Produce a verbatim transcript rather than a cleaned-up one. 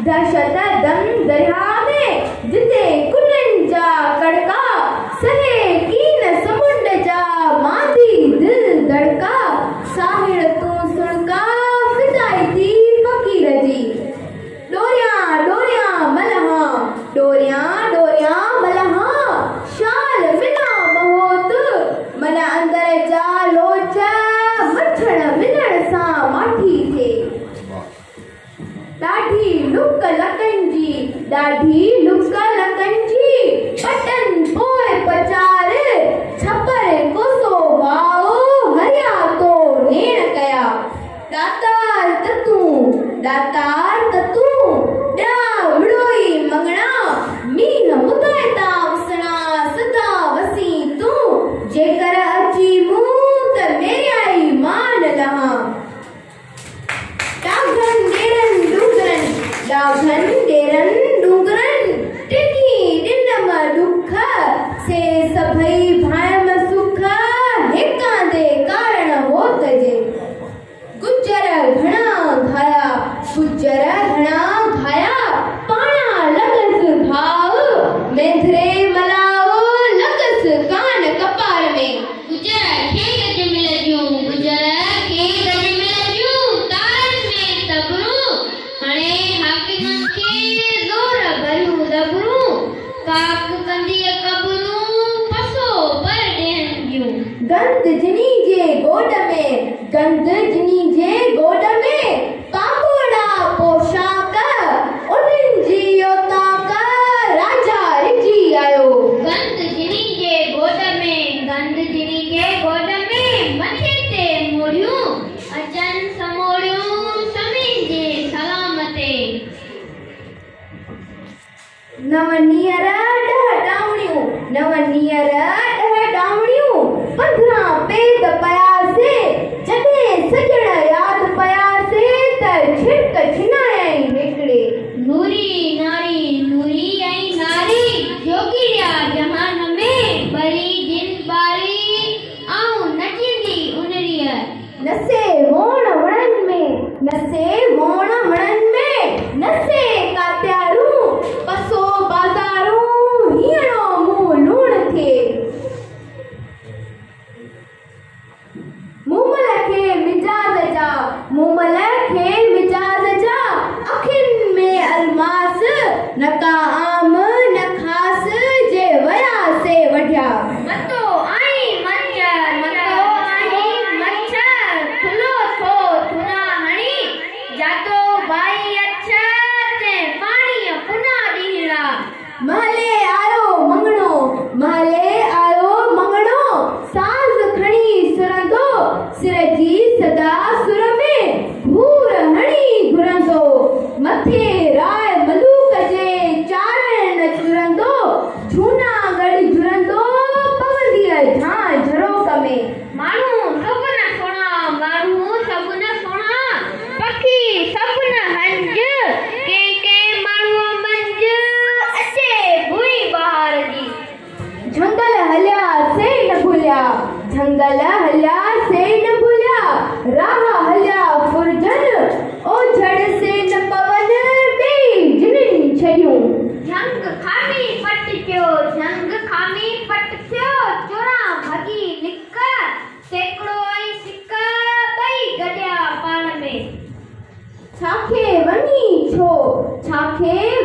दहशत दम दरिया में जिते कुनन जा कड़का सहे कीन समुंड जा माती दिल धड़का साहिर तू सुनका फिदाई थी फकीर जी डोरिया डोरिया मलहा डोरिया डोरिया मलहा शाल बिना महोत मन अंदर जा लोच मच्छड़ मिलण सा माठी थे डाढी लुक लकन जी डाढी लुक लकन जी पटन पोए पचार छपर कोसो वाओ हरिया तो नेण कया दातार ततू दातार ततू डा विड़ोई मंगणा मीन मुदायता वसणा सदा वसी तू जेकर अची मूं त मेरी आई मान लहा डाघन डेरन डूंगरन डाघन डेरन डूंगरन टिनी डिनम दुख से सभई भायम सुख हेका दे कारण होत जे गुजर घणा घाया गुजर घणा घाया पाणा लगस घाव मेंधरे मलाओ लगस कान कपार में गुजर खे गज मिलजू गुजर खे गज मिलजू तारन में तबरू हणे हाकिमन के जोर भरू दबरू काक कंदी कबरू पसो पर देंजू गंद जिनी जे गोड में गंद जिनी जे गोड में पापोड़ा पोशाक उन्हनि जी योताक राजा रिजी आयो गंद जिनी के गोद में गंद जिनी के गोद में मथे ते मोड़ियूं अचन समोड़ियूं समीन जे सलामते नव नियर डह डावणियूं नव नियर डह डावणियूं पंद्रहं पेद पयासे जॾहिं सजण याद पयासे त छिड़क छिनायई हिकिड़े नूरी नारी नूरी आई नारी जोगिया जहान में बरी जिन बारी आऊं नचंदी उनरिया नसे वोण वणन में नसे वोण वणन में नसे कात्यारूं पसो बाज़ारूं हीअणो मुंहुं लूण थे मूमल खे मिजाज जा मूमल खे मिजाज जा अखियुनि में अलमास न का आम न ख़ास जे वया से वढिया मतो आई मच्छर मतो आई मच्छर खुलो थो थुना हणी जातो भाई अच्छा ते पानी पुना दीला महले आयो मंगणो महले आयो मंगणो साज़ खणी सुरंदो सिर जी सदा सुर में भूर हणी घुरंदो मथे राय मलूक जे चारण चुरंदो जूनागढ़ जुरंदो पवंदीअ झां झरोक में मानू सब न सोना मानू सब न सोना पखी सब न हंज के के मानू मंज अचे भुई बहार जी झंगल हलिया से न भूलिया झंगल हलिया से न भूलिया राह हलिया फुरजन ओ झड़ से न पवन बे जिन छड़ियूं झंग खामी पट थियो झंग खामी पट थियो चोरा भगी निक सेकड़ो आई सिक बई गड्या पाण में छाखे वनी छो छाखे